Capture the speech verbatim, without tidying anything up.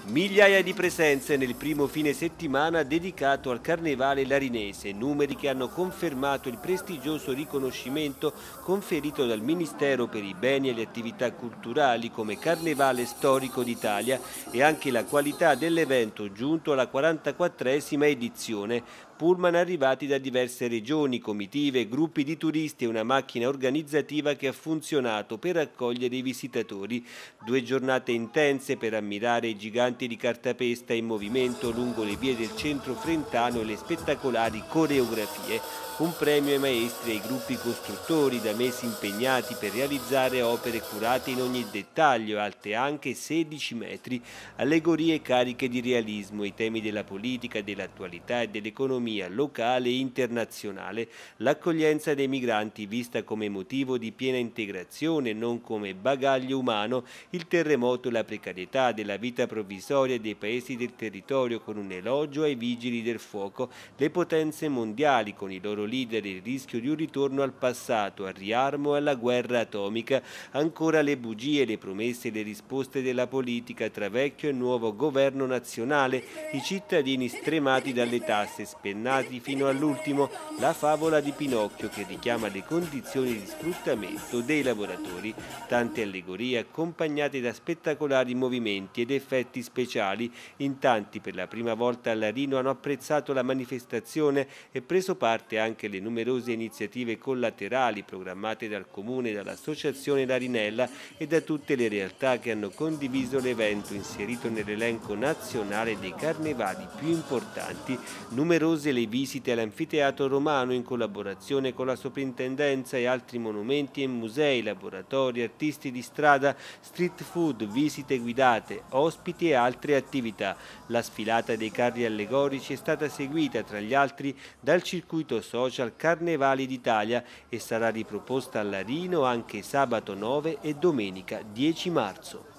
Migliaia di presenze nel primo fine settimana dedicato al Carnevale larinese, numeri che hanno confermato il prestigioso riconoscimento conferito dal Ministero per i beni e le attività culturali come Carnevale storico d'Italia e anche la qualità dell'evento giunto alla quarantaquattresima edizione. Pullman arrivati da diverse regioni, comitive, gruppi di turisti e una macchina organizzativa che ha funzionato per accogliere i visitatori. Due giornate intense per ammirare i giganti di cartapesta in movimento lungo le vie del centro frentano e le spettacolari coreografie. Un premio ai maestri e ai gruppi costruttori da mesi impegnati per realizzare opere curate in ogni dettaglio, alte anche sedici metri, allegorie cariche di realismo, i temi della politica, dell'attualità e dell'economia locale e internazionale, l'accoglienza dei migranti vista come motivo di piena integrazione, non come bagaglio umano, il terremoto e la precarietà della vita provvisoria dei paesi del territorio con un elogio ai vigili del fuoco, le potenze mondiali con i loro leader e il rischio di un ritorno al passato, al riarmo e alla guerra atomica, ancora le bugie, le promesse e le risposte della politica tra vecchio e nuovo governo nazionale, i cittadini stremati dalle tasse, spennati fino all'ultimo, la favola di Pinocchio che richiama le condizioni di sfruttamento dei lavoratori, tante allegorie accompagnate da spettacolari movimenti ed effetti speciali, in tanti per la prima volta a Larino hanno apprezzato la manifestazione e preso parte anche le numerose iniziative collaterali programmate dal Comune, dall'Associazione Larinella e da tutte le realtà che hanno condiviso l'evento inserito nell'elenco nazionale dei carnevali più importanti. Numerose le visite all'Anfiteatro Romano in collaborazione con la Soprintendenza e altri monumenti e musei, laboratori, artisti di strada, street food, visite guidate, ospiti e altre attività. La sfilata dei carri allegorici è stata seguita tra gli altri dal circuito social Carnevali d'Italia e sarà riproposta a Larino anche sabato nove e domenica dieci marzo.